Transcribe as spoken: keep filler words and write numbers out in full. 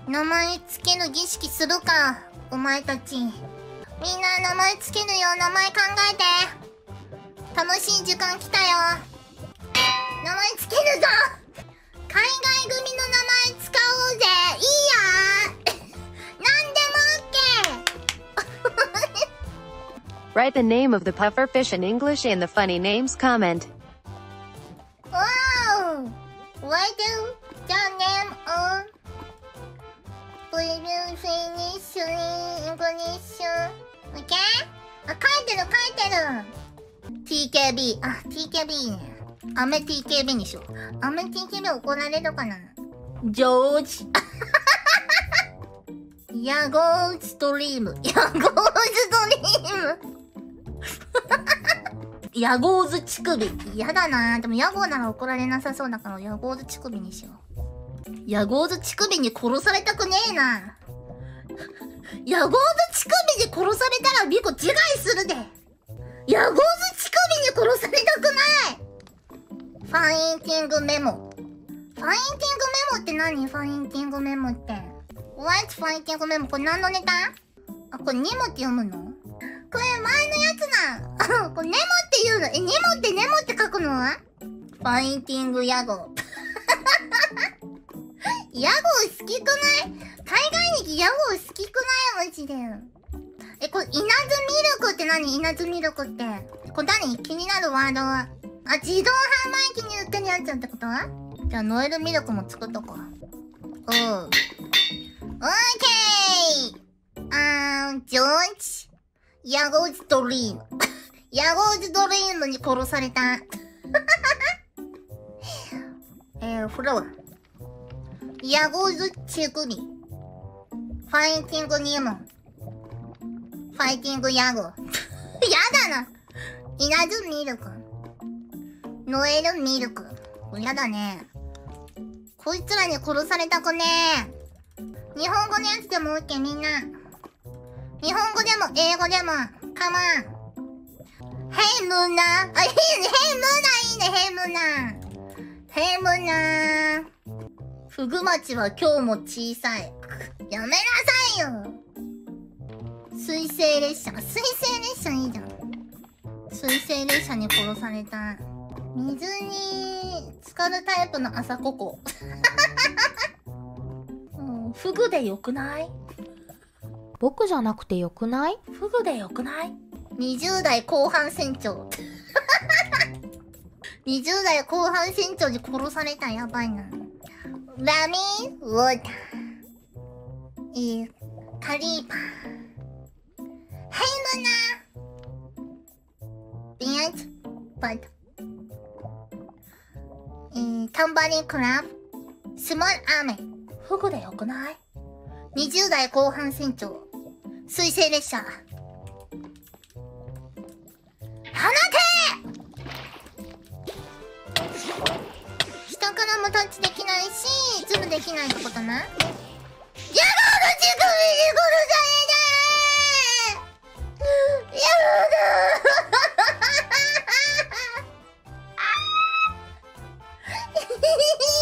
名前つける儀式するか、お前たち。みんな名前つけるよ。名前考えて。楽しい時間来たよ。名前つけるぞ。海外組の名前使おうぜ。いいやなんでも OK Write the name of the pufferfish in English in the funny names comment. Wow! Write the name of previous finish in English. OK? あ、書いてる書いてる。ティーケービー。あ、ティーケービー ね。アメ ティーケービー にしよう。アメ ティーケービー 怒られるかな。ジョージ。ヤゴーズドリーム。ヤゴーズドリーム。ヤゴーズ乳首。やだな。でもヤゴーなら怒られなさそうだからヤゴーズ乳首にしよう。ヤゴーズ乳首に殺されたくねえな。ヤゴーズ乳首に殺されたらミコ自害するで。ヤゴーズ乳首に殺されたくない。ファインティングメモ。ファインティングメモって何？ファインティングメモって。What ファインティングメモ？これ何のネタ？あ、これニモって読むの？これ前のやつだ。これネモって言うの？え、ネモってネモって書くの？ファインティングヤゴー。ヤゴー好きくない？海外にヤゴー好きくない？マジで。え、これ、稲津ミルクって何？稲津ミルクって。これ何？気になるワードは。あ、自動販売機に売ってるやつってこと？じゃあ、ノエルミルクも作っとこう。うん。オーケー。あー、ジョージ。ヤゴーズドリーム。ヤゴーズドリームに殺された。えー、フロア。ヤゴーズチグミ。ファイティングニモン。ファイティングヤゴ。やだな。稲津ミルク。ノエルミルク。やだね。こいつらに殺されたくねえ。日本語のやつでも OK みんな。日本語でも英語でも。カモン。ヘイムーナ。あ、いいね。ヘイムーナいいね。ヘイムーナ。ヘイムーナ。フグマチは今日も小さい。やめなさいよ。水星列車。水星列車いいじゃん。水星列車に殺された。水に浸かるタイプの朝ココ。うん、フグでよくない？ 僕じゃなくてよくない？ フグでよくない？ にじゅう 代後半船長。にじゅう代後半船長に殺された。やばいな。ラミーウォーター。え、カリーパー。ヘイムナー。ビアンズ。バッド。えー、タンバリンクラブ。スモールアーメン。フグでよくない？ にじゅう 代後半船長。水星列車。放て！下からもタッチできないし、ズルできないってことな。ヤゴーの乳首に殺された！ヤゴーだ！